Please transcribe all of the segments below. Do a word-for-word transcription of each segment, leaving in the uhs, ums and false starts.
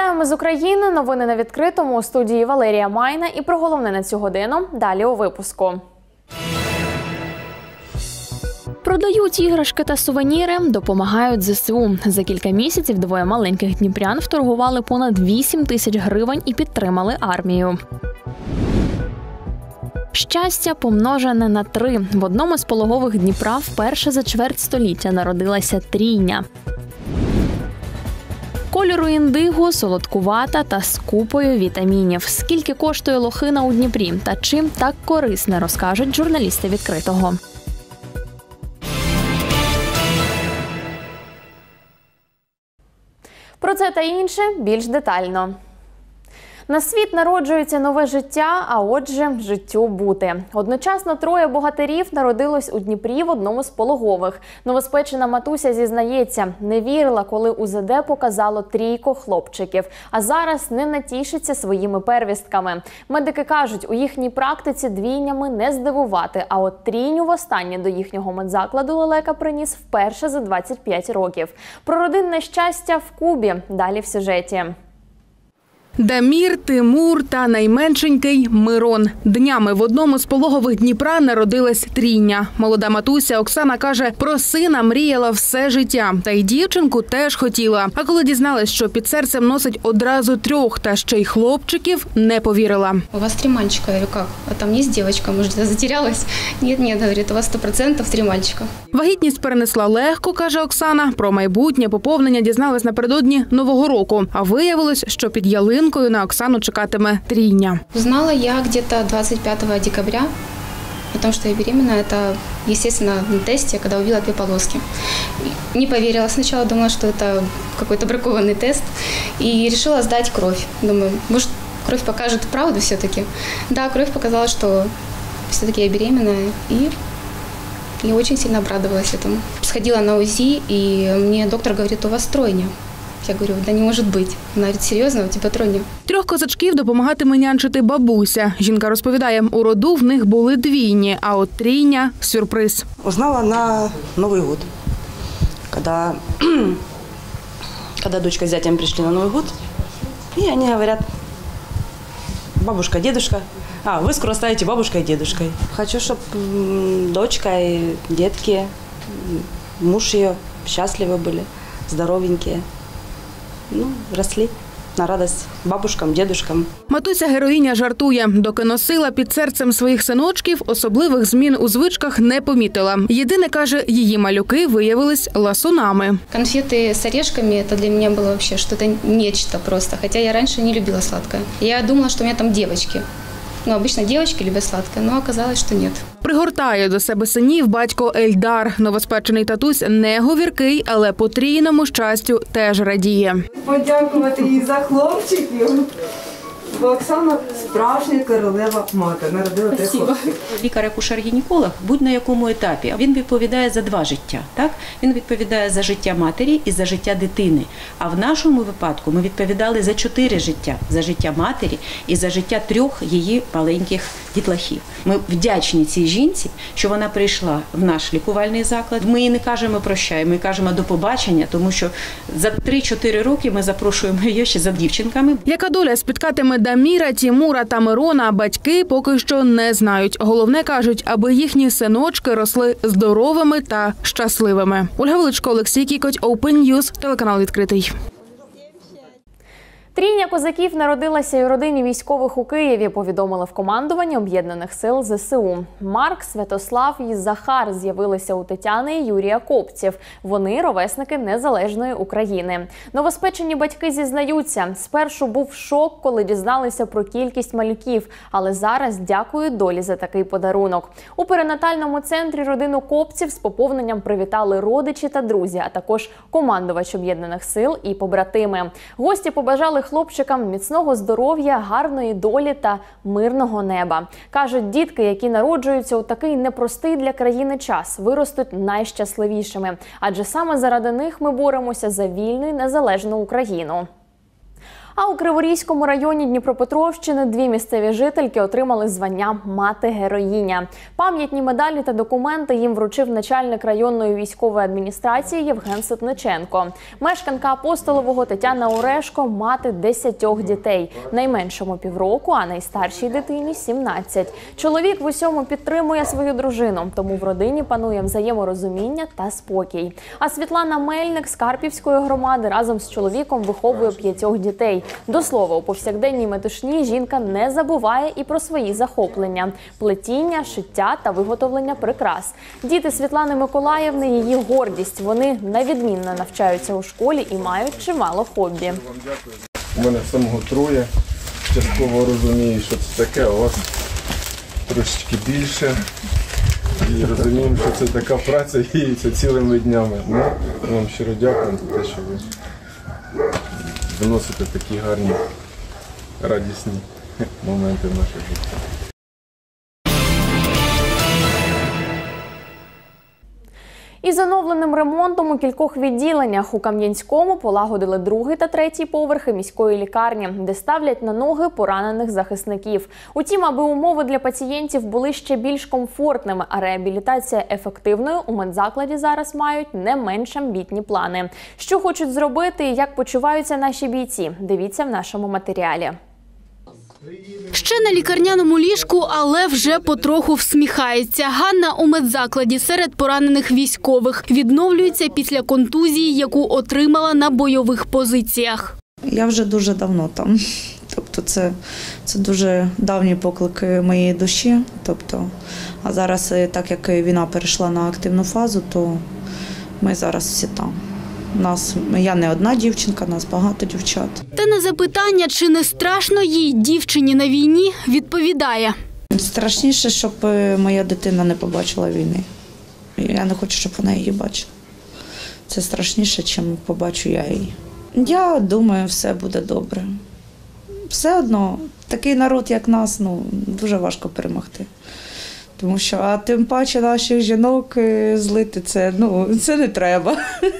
Вітаємо з України. Новини на відкритому. У студії Валерія Майна. І про головне на цю годину далі у випуску. Продають іграшки та сувеніри, допомагають зе се у. За кілька місяців двоє маленьких дніпрян вторгували понад вісім тисяч гривень і підтримали армію. Щастя помножене на три. В одному з пологових Дніпра вперше за чверть століття народилася трійня. Кольору індиго, солодкувата та з купою вітамінів. Скільки коштує лохина у Дніпрі та чим так корисне, розкажуть журналісти відкритого. Про це та інше більш детально. На світ народжується нове життя, а отже, життю бути. Одночасно троє богатирів народилось у Дніпрі в одному з пологових. Новоспечена матуся зізнається, не вірила, коли у зе де показало трійко хлопчиків, а зараз не натішиться своїми первістками. Медики кажуть, у їхній практиці двійнями не здивувати, а от трійню востаннє до їхнього медзакладу лелека приніс вперше за двадцять п'ять років. Про родинне щастя в Кубі. Далі в сюжеті. Дамір, Тимур та найменшенький Мирон. Днями в одному з пологових Дніпра народилась трійня. Молода матуся Оксана каже, про сина мріяла все життя. Та й дівчинку теж хотіла. А коли дізналась, що під серцем носить одразу трьох та ще й хлопчиків, не повірила. У вас три мальчика, я говорю, как? А там є дівчинка, може, затерялась? Ні, ні, говорить, у вас сто відсотків три мальчика. Вагітність перенесла легко, каже Оксана. Про майбутнє поповнення дізналась напередодні Нового року. А виявилось, що під ялинкою на Оксану чекатиме трійня. Узнала я где-то двадцать пятого декабря о том, что я беременна. Это, естественно, на тесте, когда увидела две полоски. Не поверила сначала, думала, что это какой-то бракованный тест. И решила сдать кровь. Думаю, может, кровь покажет правду все-таки. Да, кровь показала, что все-таки я беременная. И я очень сильно обрадовалась этому. Сходила на УЗИ, и мне доктор говорит, у вас тройня. Я говорю, да не може бути. Вона говорить, серйозно, у тебе тройня? Трьох козачків допомагатиме нянчити бабуся. Жінка розповідає, у роду в них були двійні, а от трійня – сюрприз. Узнала на Новый год, когда, когда дочка с зятем пришли на Новый год, и они говорят, бабушка, дедушка, а, вы скоро станете бабушкой и дедушкой. Хочу, чтобы дочка и детки, муж ее счастливы были, здоровенькие. Ну, росли на радость бабушкам, дедушкам. Матуся-героїня жартує. Доки носила під серцем своїх синочків, особливих змін у звичках не помітила. Єдине, каже, її малюки виявились ласунами. Конфети з орешками – це для мене було взагалі щось нечто просто. Хоча я раніше не любила сладке. Я думала, що у мене там дівчатки. Ну, обычно девочки любят сладкое, но оказалось, что нет. Пригортає до себе синів батько Ельдар. Новоспечений татусь не говіркий, але потрійному щастю теж радіє. Подякувати їй за хлопчиків, бо Оксана справжня королева мати, народила трьох хлопців. Лікар-акушер-гінеколог будь-на якому етапі, він відповідає за два життя. Так? Він відповідає за життя матері і за життя дитини. А в нашому випадку ми відповідали за чотири життя. За життя матері і за життя трьох її маленьких дітлахів. Ми вдячні цій жінці, що вона прийшла в наш лікувальний заклад. Ми їй не кажемо прощай, ми кажемо до побачення, тому що за три-чотири роки ми запрошуємо її ще за дівчинками. Яка доля спіткатиме Даміра, Тімура та Мирона, батьки поки що не знають. Головне, кажуть, аби їхні синочки росли здоровими та щасливими. Ольга Величко, Олексій Кікоть, Open News, телеканал «Відкритий». Трійня козаків народилася і у родині військових у Києві, повідомили в командуванні Об'єднаних сил зе се у. Марк, Святослав і Захар з'явилися у Тетяни і Юрія Копців. Вони – ровесники незалежної України. Новоспечені батьки зізнаються, спершу був шок, коли дізналися про кількість малюків, але зараз дякують долі за такий подарунок. У перинатальному центрі родину Копців з поповненням привітали родичі та друзі, а також командувач Об'єднаних сил і побратими. Гості побажали хлопчикам міцного здоров'я, гарної долі та мирного неба. Кажуть, дітки, які народжуються у такий непростий для країни час, виростуть найщасливішими. Адже саме заради них ми боремося за вільну і незалежну Україну. А у Криворізькому районі Дніпропетровщини дві місцеві жительки отримали звання «Мати-героїня». Пам'ятні медалі та документи їм вручив начальник районної військової адміністрації Євген Ситниченко. Мешканка Апостолового Тетяна Орешко – мати десятьох дітей. Найменшому – півроку, а найстаршій дитині – сімнадцять. Чоловік в усьому підтримує свою дружину, тому в родині панує взаєморозуміння та спокій. А Світлана Мельник з Карпівської громади разом з чоловіком виховує п'ятьох дітей. До слова, у повсякденній метушні жінка не забуває і про свої захоплення – плетіння, шиття та виготовлення прикрас. Діти Світлани Миколаївни – її гордість. Вони невідмінно навчаються у школі і мають чимало хобі. У мене самого троє. Частково розумію, що це таке, а у вас трошечки більше. І розуміємо, що це така праця і це цілими днями. Ну, вам щиро дякую за те, що ви виносите такі гарні, радісні моменти в наше життя. Із оновленим ремонтом у кількох відділеннях у Кам'янському полагодили другий та третій поверхи міської лікарні, де ставлять на ноги поранених захисників. Утім, аби умови для пацієнтів були ще більш комфортними, а реабілітація ефективною, у медзакладі зараз мають не менш амбітні плани. Що хочуть зробити і як почуваються наші бійці – дивіться в нашому матеріалі. Ще на лікарняному ліжку, але вже потроху всміхається. Ганна у медзакладі серед поранених військових. Відновлюється після контузії, яку отримала на бойових позиціях. Я вже дуже давно там. Тобто це, це дуже давні поклики моєї душі. Тобто, а зараз, так як війна перейшла на активну фазу, то ми зараз всі там. Нас, я не одна дівчинка, нас багато дівчат. Та на запитання, чи не страшно їй, дівчині на війні, відповідає. Страшніше, щоб моя дитина не побачила війни. Я не хочу, щоб вона її бачила. Це страшніше, ніж побачу я її. Я думаю, все буде добре. Все одно, такий народ, як нас, ну, дуже важко перемогти. Тому що, а тим паче наших жінок злити, це, ну, це не треба.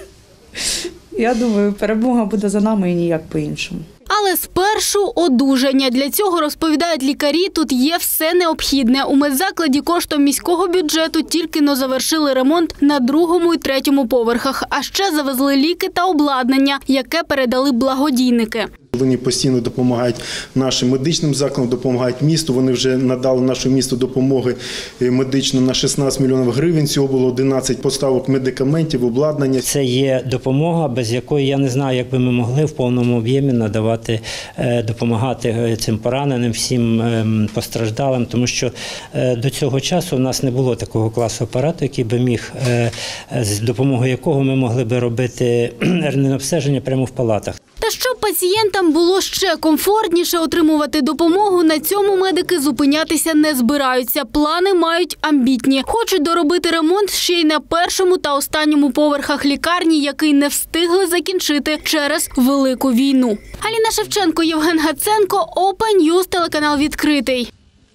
Я думаю, перемога буде за нами і ніяк по-іншому. Але спершу одужання. Для цього, розповідають лікарі, тут є все необхідне. У медзакладі коштом міського бюджету тільки-но завершили ремонт на другому і третьому поверхах. А ще завезли ліки та обладнання, яке передали благодійники. Вони постійно допомагають нашим медичним закладам, допомагають місту. Вони вже надали нашому місту допомоги медично на шістнадцять мільйонів гривень. Цього було одинадцять поставок медикаментів, обладнання. Це є допомога, без якої я не знаю, як би ми могли в повному об'ємі надавати, допомагати цим пораненим, всім постраждалим. Тому що до цього часу в нас не було такого класу апарату, який би міг, з допомогою якого ми могли би робити екстрене обстеження прямо в палатах. Та щоб пацієнтам було ще комфортніше отримувати допомогу, на цьому медики зупинятися не збираються. Плани мають амбітні. Хочуть доробити ремонт ще й на першому та останньому поверхах лікарні, який не встигли закінчити через Велику війну. Аліна Шевченко, Євген Гаценко, Open News, телеканал «Відкритий».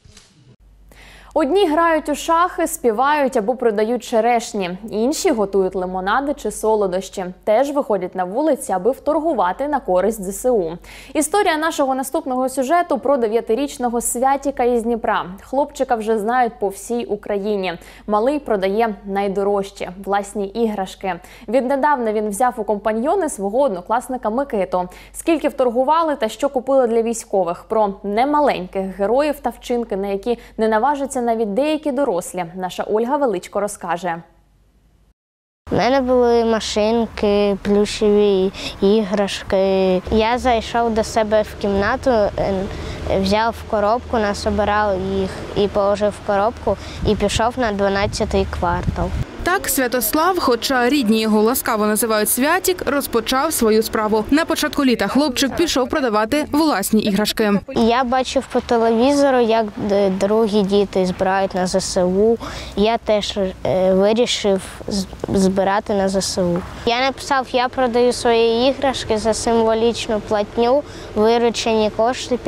Одні грають у шахи, співають або продають черешні. Інші готують лимонади чи солодощі. Теж виходять на вулиці, аби вторгувати на користь зе се у. Історія нашого наступного сюжету про дев'ятирічного Святіка із Дніпра. Хлопчика вже знають по всій Україні. Малий продає найдорожчі – власні іграшки. Віднедавна він взяв у компаньйони свого однокласника Микиту. Скільки вторгували та що купили для військових. Про немаленьких героїв та вчинки, на які не наважаться навіть деякі дорослі. Наша Ольга Величко розкаже. У мене були машинки, плюшеві іграшки. Я зайшов до себе в кімнату, взяв коробку, насобирав їх і положив в коробку і пішов на дванадцятий квартал. Так Святослав, хоча рідні його ласкаво називають Святік, розпочав свою справу. На початку літа хлопчик пішов продавати власні іграшки. Я бачив по телевізору, як другі діти збирають на зе се у. Я теж вирішив збирати на зе се у. Я написав, я продаю свої іграшки за символічну платню, виручені кошти підуть на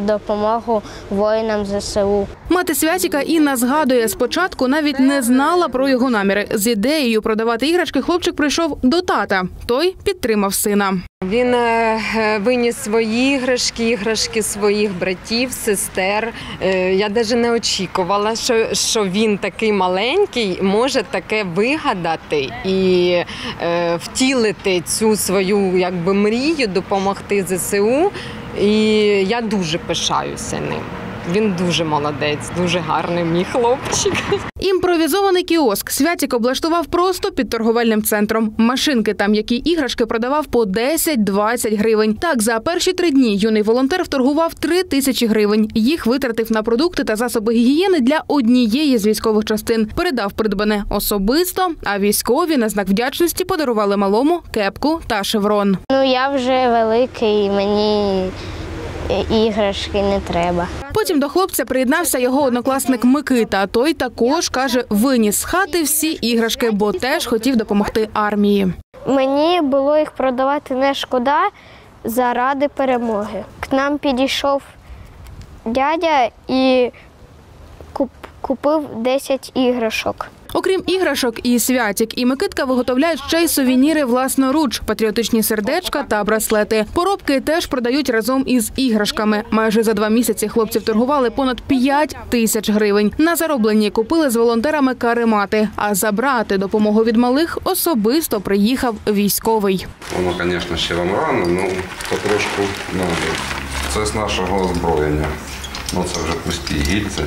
допомогу воїнам зе се у. Мати Святіка Інна згадує, спочатку навіть не знала про його наміри. З ідеєю продавати іграшки хлопчик прийшов до тата. Той підтримав сина. Він виніс свої іграшки, іграшки своїх братів, сестер. Я навіть не очікувала, що, що він такий маленький може таке вигадати і е, втілити цю свою якби, мрію, допомогти зе се у. І я дуже пишаюся ним. Він дуже молодець, дуже гарний мій хлопчик. Імпровізований кіоск Святік облаштував просто під торговельним центром. Машинки там, які іграшки продавав по десять-двадцять гривень. Так, за перші три дні юний волонтер вторгував три тисячі гривень. Їх витратив на продукти та засоби гігієни для однієї з військових частин. Передав придбане особисто, а військові на знак вдячності подарували малому кепку та шеврон. Ну, я вже великий, мені іграшки не треба. Потім до хлопця приєднався його однокласник Микита. Той також, каже, виніс з хати всі іграшки, бо теж хотів допомогти армії. Мені було їх продавати не шкода заради перемоги. К нам підійшов дядя і купив десять іграшок. Окрім іграшок, і Святік, і Микитка виготовляють ще й сувеніри власноруч, патріотичні сердечка та браслети. Поробки теж продають разом із іграшками. Майже за два місяці хлопці торгували понад п'ять тисяч гривень. На зароблені купили з волонтерами каремати, а забрати допомогу від малих особисто приїхав військовий. Воно, звісно, ще вам рано, але потрошку надо. Це з нашого озброєння. Ну, це вже пусті гільці.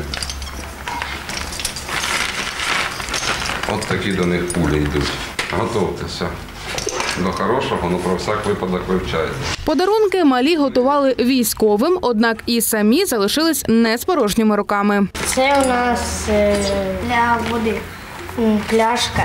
От такі до них пулі йдуть. Готовтеся до хорошого, ну про всяк випадок вивчайте. Подарунки малі готували військовим, однак і самі залишились не з порожніми руками. Це у нас для води пляшка.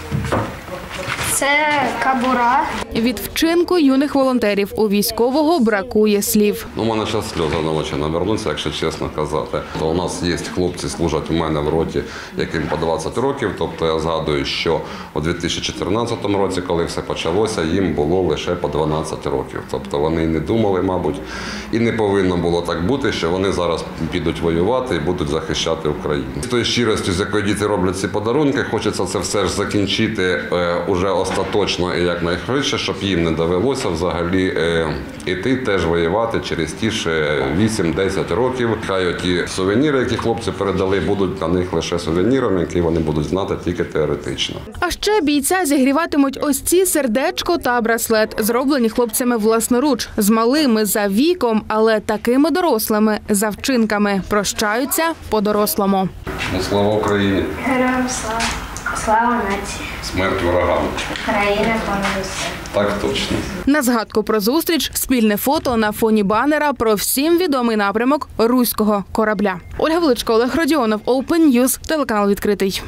Це кабура. Від вчинку юних волонтерів у військового бракує слів. Ну, у мене зараз сльози на очі навернуться, якщо чесно казати. То у нас є хлопці, служать у мене в роті, яким по двадцять років. Тобто я згадую, що у дві тисячі чотирнадцятому році, коли все почалося, їм було лише по дванадцять років. Тобто вони не думали, мабуть, і не повинно було так бути, що вони зараз підуть воювати і будуть захищати Україну. З тою щиростю, з якою діти роблять ці подарунки, хочеться це все ж закінчити е, уже остаточно і якнайшвидше, щоб їм не довелося взагалі е, іти теж воювати через ті ж вісім-десять років. Хай ті сувеніри, які хлопці передали, будуть для них лише сувенірами, які вони будуть знати тільки теоретично. А ще бійця зігріватимуть ось ці сердечко та браслет, зроблені хлопцями власноруч, з малими за віком, але такими дорослими за вчинками. Прощаються по-дорослому. Ну, слава Україні! Героям слава! Слава нації! Смерть ворогам! Країна понад усе! Так точно. На згадку про зустріч спільне фото на фоні банера про всім відомий напрямок руського корабля. Ольга Величко, Олег Родіонов, Open News, телеканал «Відкритий».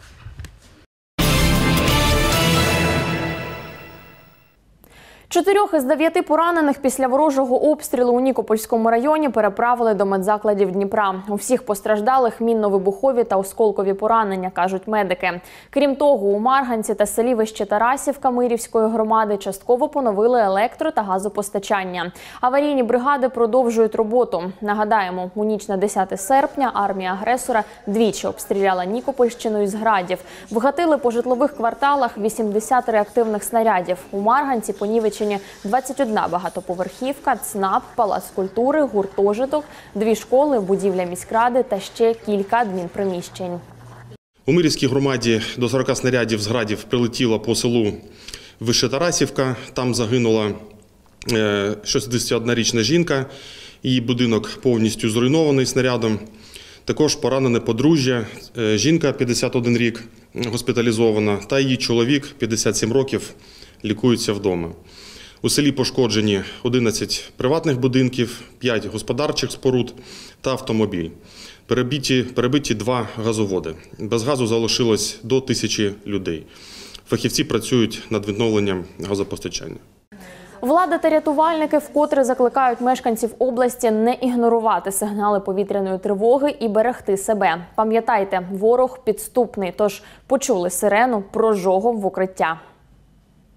Чотирьох із дев'яти поранених після ворожого обстрілу у Нікопольському районі переправили до медзакладів Дніпра. У всіх постраждалих мінно-вибухові та осколкові поранення, кажуть медики. Крім того, у Марганці та селі Вище Тарасівка Мирівської громади частково поновили електро- та газопостачання. Аварійні бригади продовжують роботу. Нагадаємо, у ніч на десяте серпня армія агресора двічі обстріляла Нікопольщину із градів. Вгатили по житлових кварталах вісімдесят реактивних снарядів. У Марганці понівечені двадцять одна багатоповерхівка, ЦНАП, палац культури, гуртожиток, дві школи, будівля міськради та ще кілька адмінприміщень. У Мирівській громаді до сорока снарядів з градів прилетіло по селу Вище Тарасівка. Там загинула шістдесятиоднорічна жінка. Її будинок повністю зруйнований снарядом. Також поранене подружжя, жінка п'ятдесят один рік госпіталізована та її чоловік п'ятдесят сім років лікуються вдома. У селі пошкоджені одинадцять приватних будинків, п'ять господарчих споруд та автомобіль. Перебиті, перебиті два газоводи. Без газу залишилось до тисячі людей. Фахівці працюють над відновленням газопостачання. Влада та рятувальники вкотре закликають мешканців області не ігнорувати сигнали повітряної тривоги і берегти себе. Пам'ятайте, ворог підступний, тож почули сирену, прожогом в укриття.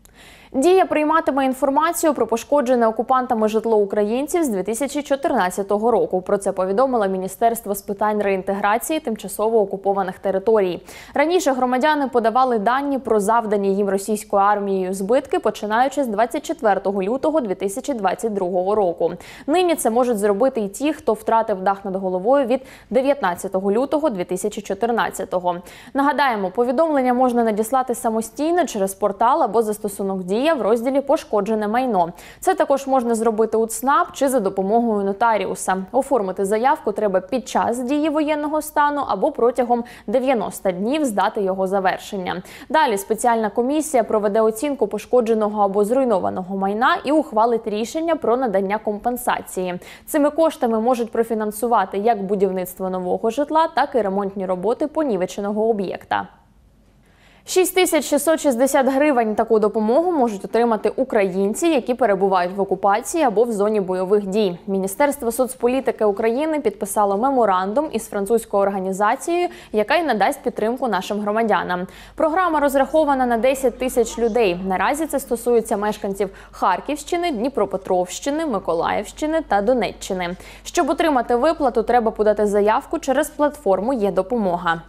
Дія прийматиме інформацію про пошкоджене окупантами житло українців з дві тисячі чотирнадцятого року. Про це повідомило Міністерство з питань реінтеграції тимчасово окупованих територій. Раніше громадяни подавали дані про завдані їм російською армією збитки, починаючи з двадцять четвертого лютого дві тисячі двадцять другого року. Нині це можуть зробити і ті, хто втратив дах над головою від дев'ятнадцятого лютого дві тисячі чотирнадцятого. Нагадаємо, повідомлення можна надіслати самостійно через портал або застосунок «Дія» в розділі «Пошкоджене майно». Це також можна зробити у ЦНАП чи за допомогою нотаріуса. Оформити заявку треба під час дії воєнного стану або протягом дев'яноста днів з дати його завершення. Далі спеціальна комісія проведе оцінку пошкодженого або зруйнованого майна і ухвалить рішення про надання компенсації. Цими коштами можуть профінансувати як будівництво нового житла, так і ремонтні роботи понівеченого об'єкта. шість тисяч шістсот шістдесят гривень таку допомогу можуть отримати українці, які перебувають в окупації або в зоні бойових дій. Міністерство соцполітики України підписало меморандум із французькою організацією, яка й надасть підтримку нашим громадянам. Програма розрахована на десять тисяч людей. Наразі це стосується мешканців Харківщини, Дніпропетровщини, Миколаївщини та Донеччини. Щоб отримати виплату, треба подати заявку через платформу «Є-допомога».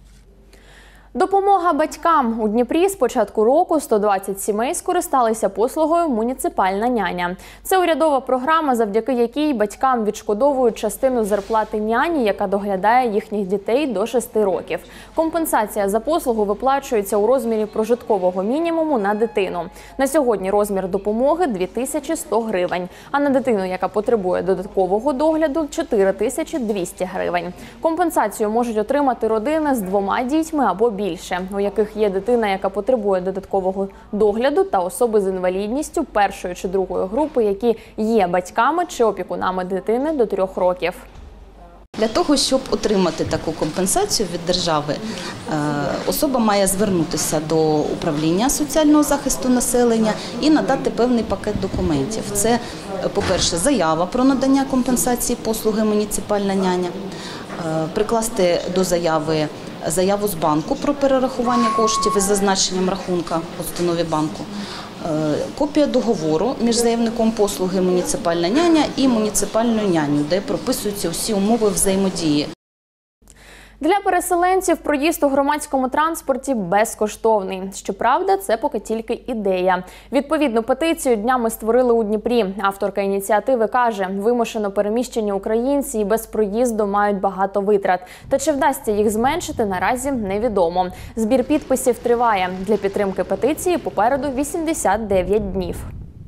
Допомога батькам. У Дніпрі з початку року сто двадцять сімей скористалися послугою «Муніципальна няня». Це урядова програма, завдяки якій батькам відшкодовують частину зарплати няні, яка доглядає їхніх дітей до шести років. Компенсація за послугу виплачується у розмірі прожиткового мінімуму на дитину. На сьогодні розмір допомоги – дві тисячі сто гривень, а на дитину, яка потребує додаткового догляду – чотири тисячі двісті гривень. Компенсацію можуть отримати родини з двома дітьми або більше. більше, у яких є дитина, яка потребує додаткового догляду, та особи з інвалідністю першої чи другої групи, які є батьками чи опікунами дитини до трьох років. Для того, щоб отримати таку компенсацію від держави, особа має звернутися до управління соціального захисту населення і надати певний пакет документів. Це, по-перше, заява про надання компенсації послуги «Муніципальна няня», прикласти до заяви заяву з банку про перерахування коштів із зазначенням рахунка в установі банку, копія договору між заявником послуги «Муніципальна няня» і «Муніципальною нянею», де прописуються всі умови взаємодії. Для переселенців проїзд у громадському транспорті безкоштовний. Щоправда, це поки тільки ідея. Відповідну петицію днями створили у Дніпрі. Авторка ініціативи каже, вимушено переміщені українці і без проїзду мають багато витрат. Та чи вдасться їх зменшити, наразі невідомо. Збір підписів триває. Для підтримки петиції попереду вісімдесят дев'ять днів.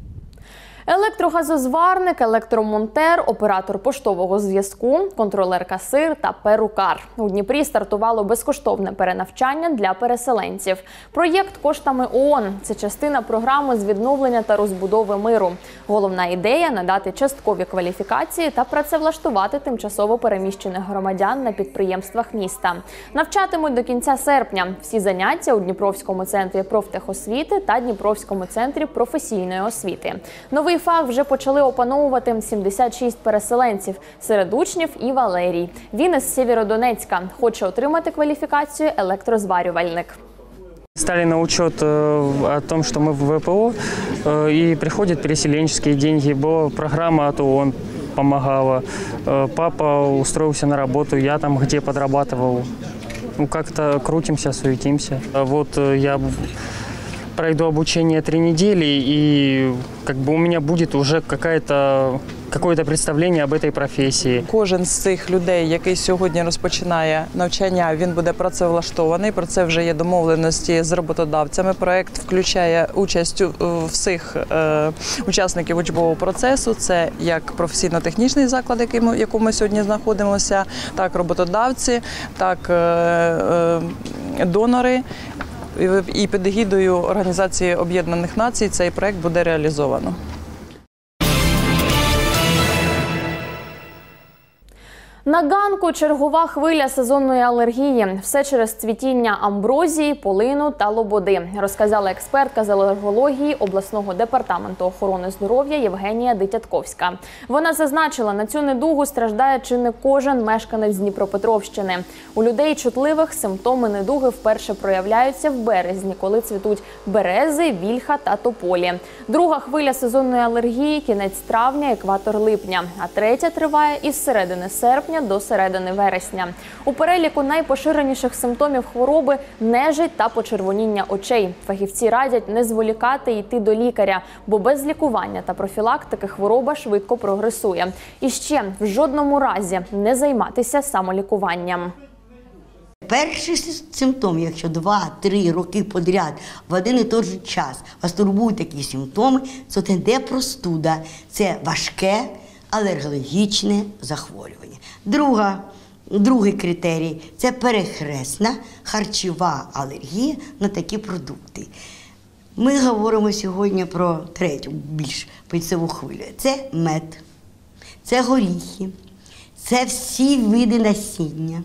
Електрогазозварник, електромонтер, оператор поштового зв'язку, контролер-касир та перукар. У Дніпрі стартувало безкоштовне перенавчання для переселенців. Проєкт коштами ООН – це частина програми з відновлення та розбудови миру. Головна ідея – надати часткові кваліфікації та працевлаштувати тимчасово переміщених громадян на підприємствах міста. Навчатимуть до кінця серпня. Всі заняття у Дніпровському центрі профтехосвіти та Дніпровському центрі професійної освіти. Новий фах вже почали опановувати сімдесят шість переселенців. Серед учнів і Валерій. Він із Сєвєродонецька. Хоче отримати кваліфікацію електрозварювальник. Стали на учет о том, что мы в ВПО, и приходят переселенческие деньги, была программа от ООН помогала. Папа устроился на работу, я там где подрабатывал. Ну, как-то крутимся, суетимся. Вот я пройду обучение три недели, и как бы у меня будет уже какая-то какое-то представлення об этой професії. Кожен з цих людей, який сьогодні розпочинає навчання, він буде працевлаштований. Про це вже є домовленості з роботодавцями. Проект включає участь всіх е, учасників учбового процесу. Це як професійно-технічний заклад, який ми, в якому ми сьогодні знаходимося, так роботодавці, так е, е, донори. І під егідою Організації Об'єднаних Націй цей проект буде реалізовано. На ганку чергова хвиля сезонної алергії. Все через цвітіння амброзії, полину та лободи, розказала експертка з алергології обласного департаменту охорони здоров'я Євгенія Дитятковська. Вона зазначила, на цю недугу страждає чи не кожен мешканець Дніпропетровщини. У людей чутливих симптоми недуги вперше проявляються в березні, коли цвітуть берези, вільха та тополі. Друга хвиля сезонної алергії – кінець травня, екватор липня, а третя триває із середини серпня до середини вересня. У переліку найпоширеніших симптомів хвороби – нежить та почервоніння очей. Фахівці радять не зволікати і йти до лікаря, бо без лікування та профілактики хвороба швидко прогресує. І ще в жодному разі не займатися самолікуванням. Перший симптом, якщо два-три роки подряд в один і той же час вас турбують такі симптоми, це не простуда, це важке алергологічне захворювання. Друга, другий критерій – це перехресна харчова алергія на такі продукти. Ми говоримо сьогодні про третю, більш пильцеву хвилю. Це мед, це горіхи, це всі види насіння,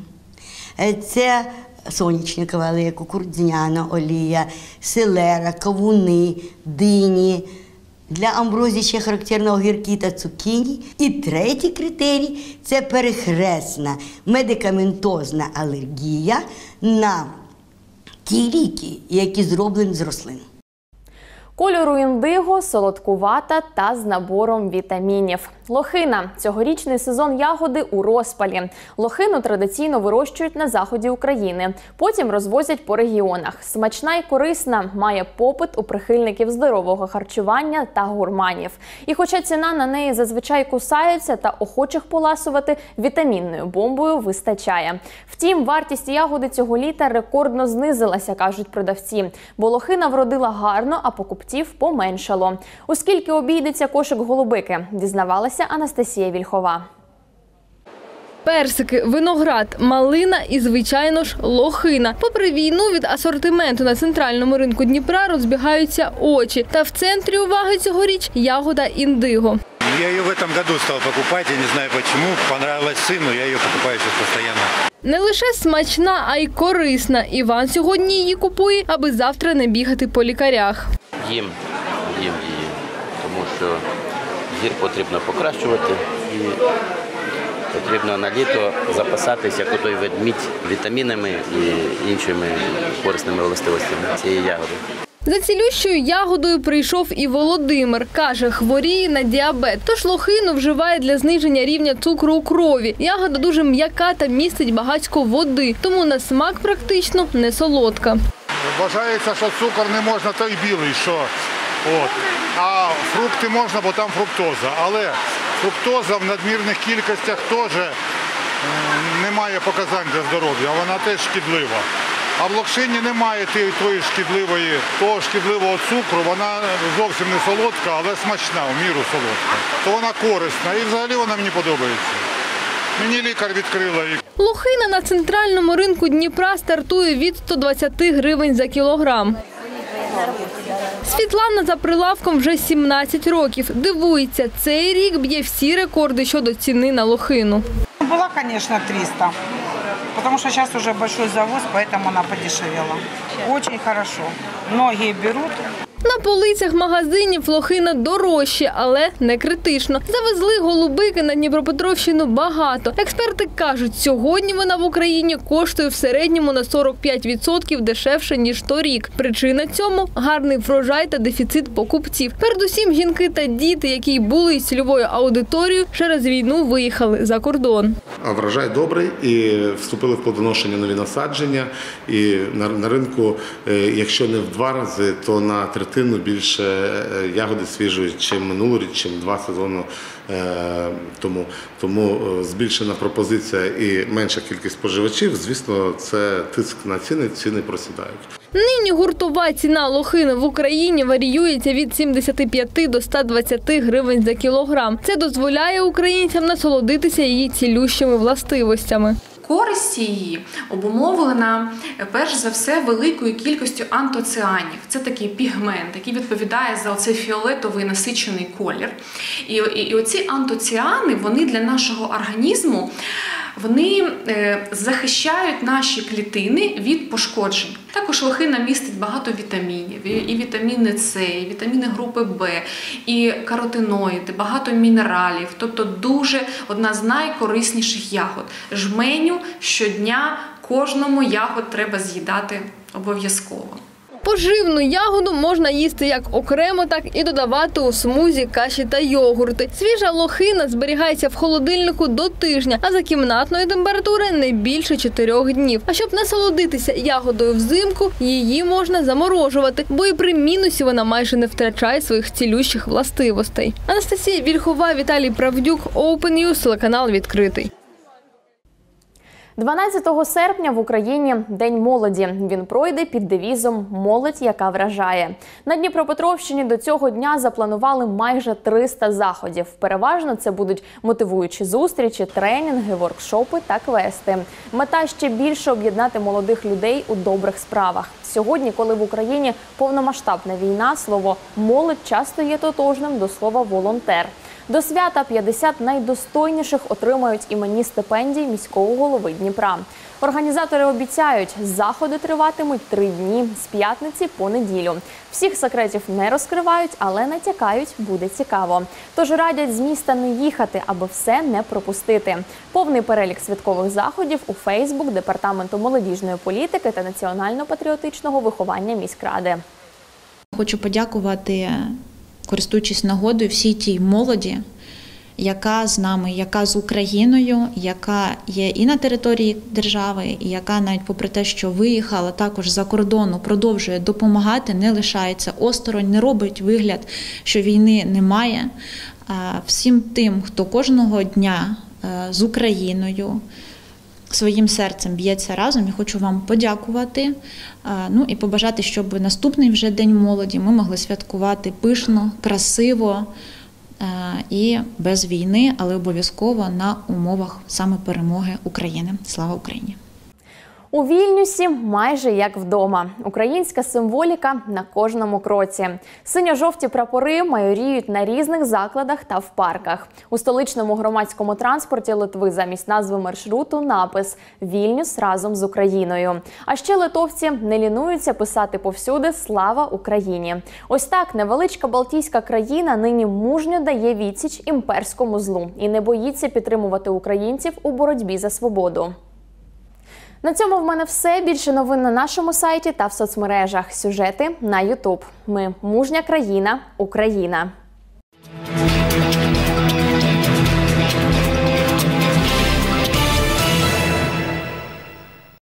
це соняшникова олія, кукурудзяна олія, селера, кавуни, дині. Для амброзії ще характерно огірки та цукіні. І третій критерій – це перехресна медикаментозна алергія на ті ліки, які зроблені з рослин. Кольору індиго, солодкувата та з набором вітамінів. Лохина – цьогорічний сезон ягоди у розпалі. Лохину традиційно вирощують на заході України, потім розвозять по регіонах. Смачна і корисна, має попит у прихильників здорового харчування та гурманів. І хоча ціна на неї зазвичай кусається, та охочих поласувати вітамінною бомбою вистачає. Втім, вартість ягоди цього літа рекордно знизилася, кажуть продавці, бо лохина вродила гарно, а покупців поменшало. У скільки обійдеться кошик голубики, дізнавалася Анастасія Вільхова. Персики, виноград, малина і, звичайно ж, лохина. Попри війну, від асортименту на центральному ринку Дніпра розбігаються очі. Та в центрі уваги цьогоріч ягода індиго. Я її в цьому році став покупати, я не знаю чому, понравилась сину, я її покупаю зараз постійно. Не лише смачна, а й корисна. Іван сьогодні її купує, аби завтра не бігати по лікарях. Їм, їм її, тому що зір потрібно покращувати і потрібно на літо запасатися, як отой ведмідь, вітамінами і іншими корисними властивостями цієї ягоди. За цілющою ягодою прийшов і Володимир. Каже, хворіє на діабет, тож лохину вживає для зниження рівня цукру у крові. Ягода дуже м'яка та містить багатько води, тому на смак практично не солодка. Вважається, що цукор не можна, той білий, що от. А фрукти можна, бо там фруктоза. Але фруктоза в надмірних кількостях теж не має показань для здоров'я, вона теж шкідлива. А в локшині немає тої шкідливої, того шкідливого цукру, вона зовсім не солодка, але смачна, в міру солодка. То вона корисна і взагалі вона мені подобається. Мені лікар відкрила її. Лохина на центральному ринку Дніпра стартує від сто двадцять гривень за кілограм. Світлана за прилавком вже сімнадцять років. Дивується, цей рік б'є всі рекорди щодо ціни на лохину. Була, звісно, триста. Потому что сейчас уже большой завоз, поэтому она подешевела. Очень хорошо. Многие берут. На полицях магазинів лохина дорожче, але не критично. Завезли голубики на Дніпропетровщину багато. Експерти кажуть, сьогодні вона в Україні коштує в середньому на сорок п'ять відсотків дешевше, ніж торік. Причина цьому – гарний врожай та дефіцит покупців. Передусім жінки та діти, які були із цільовою аудиторією, через війну виїхали за кордон. Врожай добрий і вступили в плодоношення нові насадження. І на, на ринку, якщо не в два рази, то на третину більше ягоди свіжої, чим минулий рік, чим два сезони тому. Тому збільшена пропозиція і менша кількість споживачів, звісно, це тиск на ціни, ціни просідають. Нині гуртова ціна лохини в Україні варіюється від сімдесят п'ять до ста двадцяти гривень за кілограм. Це дозволяє українцям насолодитися її цілющими властивостями. Користь її обумовлена, перш за все, великою кількістю антоціанів. Це такий пігмент, який відповідає за оцей фіолетовий насичений колір. І, і, і оці антоціани, вони для нашого організму вони захищають наші клітини від пошкоджень. Також лохина містить багато вітамінів, і вітаміни С, і вітаміни групи Б, і каротиноїди, багато мінералів, тобто дуже одна з найкорисніших ягод. Жменю щодня кожному ягод треба з'їдати обов'язково. Поживну ягоду можна їсти як окремо, так і додавати у смузі, каші та йогурти. Свіжа лохина зберігається в холодильнику до тижня, а за кімнатної температури не більше чотирьох днів. А щоб насолодитися ягодою взимку, її можна заморожувати, бо і при мінусі вона майже не втрачає своїх цілющих властивостей. Анастасія Вільхова, Віталій Правдюк, Open News, телеканал «Відкритий». дванадцятого серпня в Україні День молоді. Він пройде під девізом «Молодь, яка вражає». На Дніпропетровщині до цього дня запланували майже триста заходів. Переважно це будуть мотивуючі зустрічі, тренінги, воркшопи та квести. Мета – ще більше об'єднати молодих людей у добрих справах. Сьогодні, коли в Україні повномасштабна війна, слово «молодь» часто є тотожним до слова «волонтер». До свята п'ятдесят найдостойніших отримають іменні стипендії міського голови Дніпра. Організатори обіцяють, заходи триватимуть три дні з п'ятниці по неділю. Всіх секретів не розкривають, але натякають, буде цікаво. Тож радять з міста не їхати, аби все не пропустити. Повний перелік святкових заходів у Фейсбук Департаменту молодіжної політики та національно-патріотичного виховання міськради. Хочу подякувати, користуючись нагодою, всій тій молоді, яка з нами, яка з Україною, яка є і на території держави, і яка навіть попри те, що виїхала також за кордону, продовжує допомагати, не лишається осторонь, не робить вигляд, що війни немає. Всім тим, хто кожного дня з Україною своїм серцем б'ється разом, я хочу вам подякувати, ну і побажати, щоб наступний вже День молоді ми могли святкувати пишно, красиво і без війни, але обов'язково на умовах саме перемоги України. Слава Україні! У Вільнюсі майже як вдома. Українська символіка на кожному кроці. Синьо-жовті прапори майоріють на різних закладах та в парках. У столичному громадському транспорті Литви замість назви маршруту напис «Вільнюс разом з Україною». А ще литовці не лінуються писати повсюди «Слава Україні». Ось так невеличка балтійська країна нині мужньо дає відсіч імперському злу і не боїться підтримувати українців у боротьбі за свободу. На цьому в мене все. Більше новин на нашому сайті та в соцмережах. Сюжети на ютуб. Ми – мужня країна, Україна.